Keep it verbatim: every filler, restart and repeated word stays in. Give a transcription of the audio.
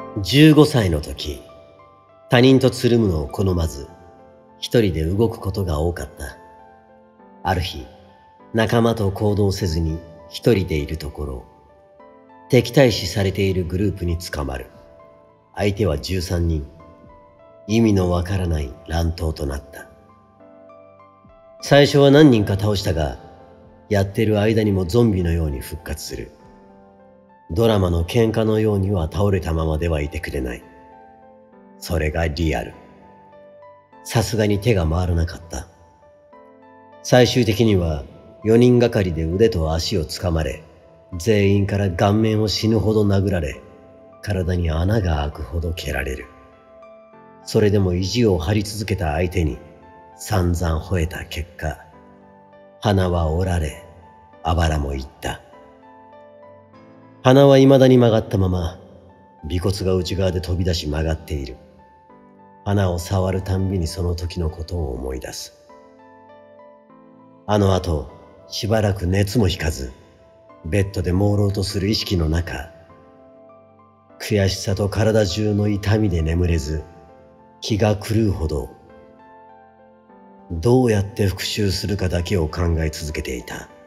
じゅうごさいの時、他人とつるむのを好まず、一人で動くことが多かった。ある日、仲間と行動せずに一人でいるところ、敵対視されているグループに捕まる。相手はじゅうさんにん。意味のわからない乱闘となった。最初は何人か倒したが、やってる間にもゾンビのように復活する。ドラマの喧嘩のようには倒れたままではいてくれない。それがリアル。さすがに手が回らなかった。最終的にはよにんがかりで腕と足をつかまれ、全員から顔面を死ぬほど殴られ、体に穴が開くほど蹴られる。それでも意地を張り続けた相手に散々吠えた結果、鼻は折られ、あばらもいった。鼻は未だに曲がったまま、尾骨が内側で飛び出し曲がっている。鼻を触るたんびにその時のことを思い出す。あの後、しばらく熱も引かず、ベッドで朦朧とする意識の中、悔しさと体中の痛みで眠れず、気が狂うほど、どうやって復讐するかだけを考え続けていた。